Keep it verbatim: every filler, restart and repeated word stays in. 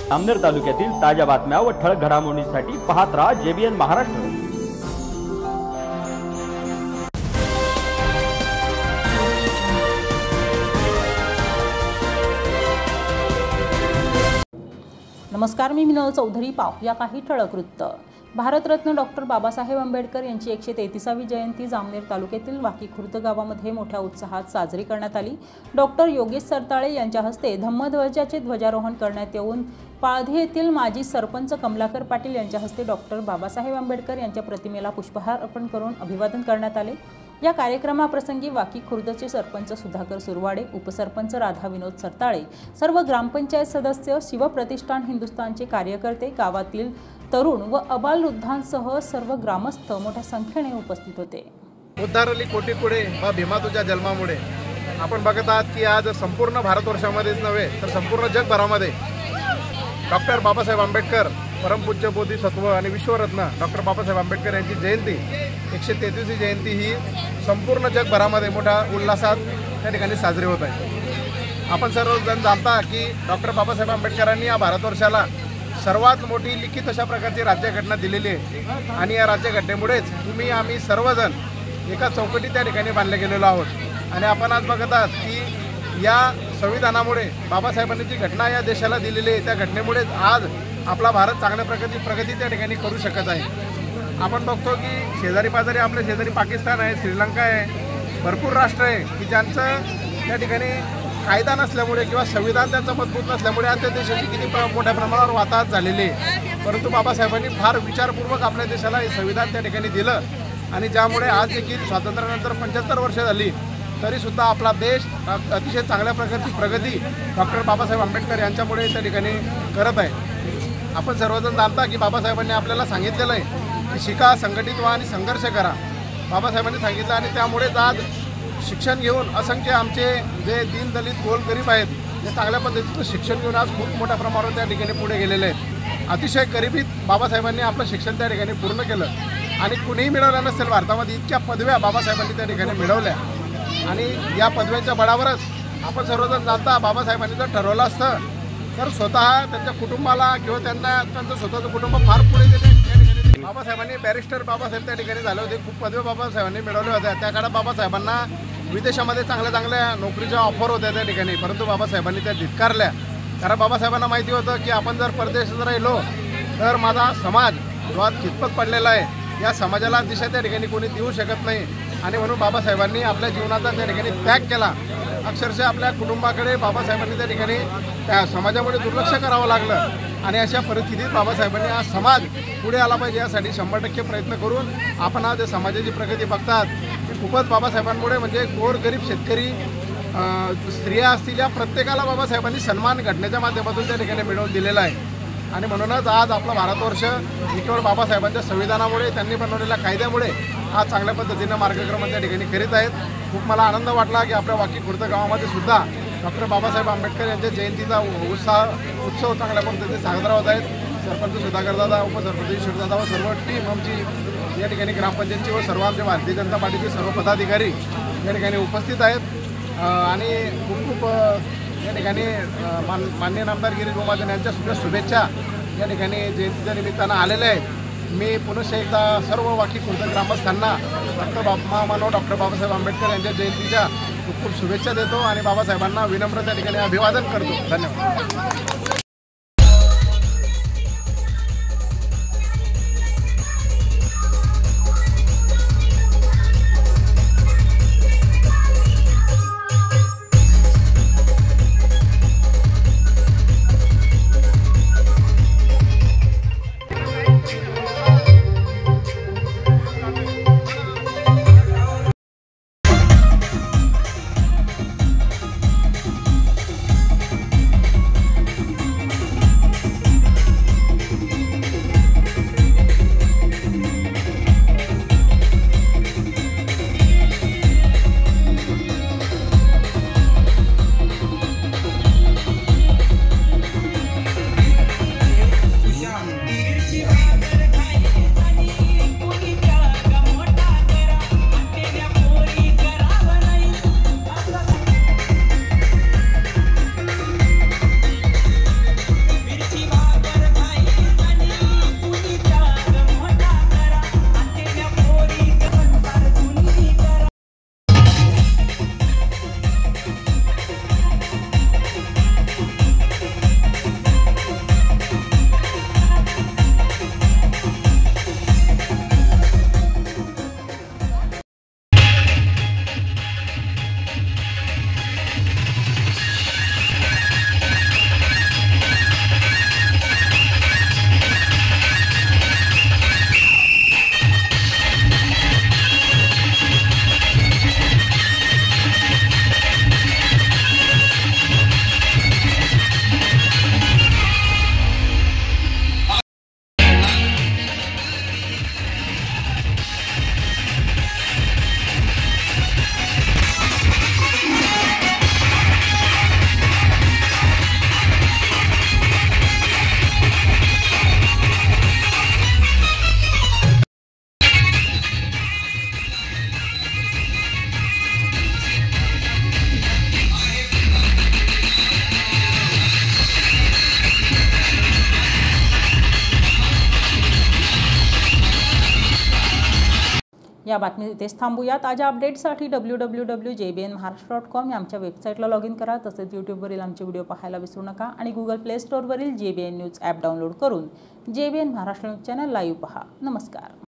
जामनेर तालुक्यातील ताज्या बातम्या व ठळक घडामोडींसाठी पाहत राहा जेबीएन महाराष्ट्र। नमस्कार, मी मिनल चौधरी। पाहूया काही ठळक वृत्त। भारतरत्न डॉक्टर बाबासाहेब आंबेडकर यांची एकशे तेहतीसावी जयंती जामनेर तालुक्यातील वाकी खुर्द गावामध्ये मोठ्या उत्साहात साजरी करण्यात आली। डॉक्टर योगेश सरताळे यांच्या हस्ते धम्मध्वजाचे ध्वजारोहण करण्यात येऊन पाळधी येथील माजी सरपंच कमलाकर पाटील यांच्या हस्ते डॉक्टर बाबासाहेब आंबेडकर यांच्या प्रतिमेला पुष्पहार अर्पण करून अभिवादन करण्यात आले। या कार्यक्रमाप्रसंगी वाकी खुर्दचे सरपंच सुधाकर सुरवाडे, उपसरपंच राधा विनोद सरताळे, सर्व ग्रामपंचायत सदस्य, शिवप्रतिष्ठान हिंदुस्थानचे कार्यकर्ते, गावातील तरुण व अबालवृद्धांसह सर्व ग्रामस्थ मोठ्या संख्येने उपस्थित होते। उद्धारली कोटी कुडे व भीमा तुझ्या जन्मामुळे आपण बघत आहात की आज संपूर्ण भारतवर्षामध्येच नव्हे तर संपूर्ण जगभरामध्ये डॉक्टर बाबासाहेब आंबेडकर, परमपूज्य बोधिसत्व आणि विश्वरत्न डॉक्टर बाबासाहेब आंबेडकर यांची जयंती एकशे तेहतीसवी जयंती ही संपूर्ण जगभरामध्ये मोठ्या उल्हासात त्या ठिकाणी साजरी होत आहे। आपण सर्वजण जाणता की डॉक्टर बाबासाहेब आंबेडकरांनी या भारतवर्षाला सर्वात मोठी लिखित अशा प्रकारची राज्यघटना दिलेली आहे आणि या राज्यघटनेमुळेच तुम्ही आम्ही सर्वजण एका चौकटी त्या ठिकाणी बांधले गेलेलो आहोत। आणि आपण आज बघत आहात की या संविधानामुळे बाबासाहेबांनी जी घटना या देशाला दिलेली आहे त्या घटनेमुळेच आज आपला भारत चांगल्या प्रकारची प्रगती त्या ठिकाणी करू शकत आहे। आपण बघतो की शेजारी पाजारी आपल्या शेजारी पाकिस्तान आहे, श्रीलंका आहे, भरपूर राष्ट्र आहे की ज्यांचं त्या ठिकाणी कायदा नसल्यामुळे किंवा संविधान त्यांचं मजबूत नसल्यामुळे आज त्या देशाची किती मोठ्या प्रमाणावर वाताहत झालेली आहे। परंतु बाबासाहेबांनी फार विचारपूर्वक आपल्या देशाला हे संविधान त्या ठिकाणी दिलं आणि ज्यामुळे आज देखील स्वातंत्र्यानंतर पंच्याहत्तर वर्ष झाली तरीसुद्धा आपला देश अतिशय चांगल्या प्रकारची प्रगती डॉक्टर बाबासाहेब आंबेडकर यांच्यामुळे त्या ठिकाणी करत आहे। आपण सर्वजण जाणता की बाबासाहेबांनी आपल्याला सांगितलेलं आहे की शिका, संघटित व्हा आणि संघर्ष करा। बाबासाहेबांनी सांगितलं आणि त्यामुळेच आज शिक्षण घेऊन असंख्य आमचे जे दीन दलित गोरगरीब आहेत ते चांगल्या पद्धतीचं शिक्षण घेऊन आज खूप मोठ्या प्रमाणावर त्या ठिकाणी पुढे गेलेले आहेत। अतिशय गरिबीत बाबासाहेबांनी आपलं शिक्षण त्या ठिकाणी पूर्ण केलं आणि कुणीही मिळवलं नसेल भारतामध्ये इतक्या पदव्या बाबासाहेबांनी त्या ठिकाणी मिळवल्या आणि या पदव्यांच्या बळावरच आपण सर्वजण जाणता बाबासाहेबांनी जर ठरवलं असतं तर स्वतः त्यांच्या कुटुंबाला किंवा त्यांना त्यांचं स्वतःचं कुटुंब फार पुढे गेले। बाबासाहेबांनी बॅरिस्टर बाबासाहेब त्या ठिकाणी झाले होते, खूप पदव्या बाबासाहेबांनी मिळवल्या होत्या। त्या काळात बाबासाहेबांना विदेशामध्ये चांगल्या चांगल्या नोकरीच्या ऑफर होत्या त्या ठिकाणी, परंतु बाबासाहेबांनी त्या धिक्कारल्या। कारण बाबासाहेबांना माहिती होतं की आपण जर परदेशात राहिलो तर माझा समाज जो आज खितपत पडलेला आहे या समाजाला दिशा त्या ठिकाणी कोणी देऊ शकत नाही आणि म्हणून बाबासाहेबांनी आपल्या जीवनाचा त्या ठिकाणी त्याग केला। अक्षरशः आपल्या कुटुंबाकडे बाबासाहेबांनी त्या ठिकाणी त्या समाजामुळे दुर्लक्ष करावं लागलं आणि अशा परिस्थितीत बाबासाहेबांनी हा समाज पुढे आला पाहिजे यासाठी शंभर टक्के प्रयत्न करून आपण आज समाजाची प्रगती बघतात की खूपच बाबासाहेबांमुळे म्हणजे गोरगरीब शेतकरी, स्त्रिया असतील या प्रत्येकाला बाबासाहेबांनी सन्मान घटनेच्या माध्यमातून त्या ठिकाणी मिळवून दिलेला आहे। आणि म्हणूनच आज आपला भारतवर्ष केवळ बाबासाहेबांच्या संविधानामुळे, त्यांनी बनवलेल्या कायद्यामुळे आज चांगल्या पद्धतीनं मार्गक्रमण त्या ठिकाणी करीत आहेत। खूप मला आनंद वाटला की आपल्या वाकी खुर्द गावामध्ये सुद्धा डॉक्टर बाबासाहेब आंबेडकर यांच्या जयंतीचा उत्साह उत्सव चांगल्या पद्धतीने साजरा होत आहेत। सरपंच सुधाकर दादा, उपसरपंच ईश्वरदादा व सर्व टीम आमची या ठिकाणी ग्रामपंचायतची व सर्व आमचे भारतीय जनता पार्टीचे सर्व पदाधिकारी या ठिकाणी उपस्थित आहेत आणि खूप खूप या ठिकाणी मान माननीय नामदार गिरीश गोमाजन यांच्या सुद्धा शुभेच्छा या ठिकाणी जयंतीच्या निमित्तानं आलेल्या आहेत। मी पुनश्च एकदा सर्व वाकी खुर्द ग्रामस्थांना डॉक्टर बाब महामानव डॉक्टर बाबासाहेब आंबेडकर यांच्या जयंतीच्या खूप खूप शुभेच्छा देतो आणि बाबासाहेबांना विनम्र त्या ठिकाणी अभिवादन करतो। धन्यवाद। या बातमी इथेच थांबूया. ताज्या अपडेट्ससाठी W W W J B N Maharashtra dot com या आमच्या वेबसाईटला लॉग इन करा. तसेच यूट्यूबवरील आमचे व्हिडिओ पाहायला विसरू नका आणि गुगल प्ले स्टोअरवरील J B N news app download करून J B N Maharashtra news channel live पहा. नमस्कार.